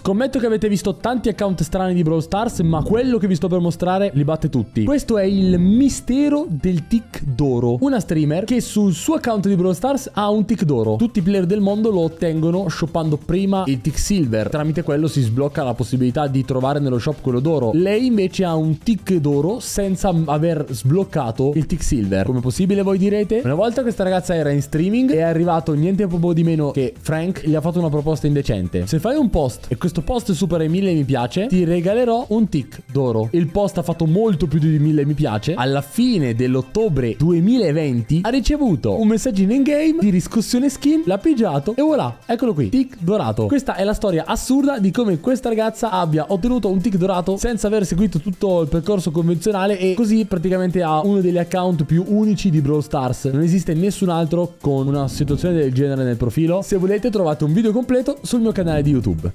Scommetto che avete visto tanti account strani di Brawl Stars, ma quello che vi sto per mostrare li batte tutti. Questo è il mistero del tic d'oro. Una streamer che sul suo account di Brawl Stars ha un tic d'oro. Tutti i player del mondo lo ottengono shoppando prima il tic silver. Tramite quello si sblocca la possibilità di trovare nello shop quello d'oro. Lei invece ha un tic d'oro senza aver sbloccato il tic silver. Come possibile, voi direte? Una volta questa ragazza era in streaming e è arrivato niente poco di meno che Frank gli ha fatto una proposta indecente. Se fai un post e questo post supera i 1000 mi piace, ti regalerò un tic d'oro. Il post ha fatto molto più di 1000 mi piace. Alla fine dell'ottobre 2020 ha ricevuto un messaggino in game di riscossione skin, l'ha pigiato e voilà, eccolo qui, tic dorato. Questa è la storia assurda di come questa ragazza abbia ottenuto un tic dorato senza aver seguito tutto il percorso convenzionale, e così praticamente ha uno degli account più unici di Brawl Stars. Non esiste nessun altro con una situazione del genere nel profilo. Se volete trovate un video completo sul mio canale di YouTube.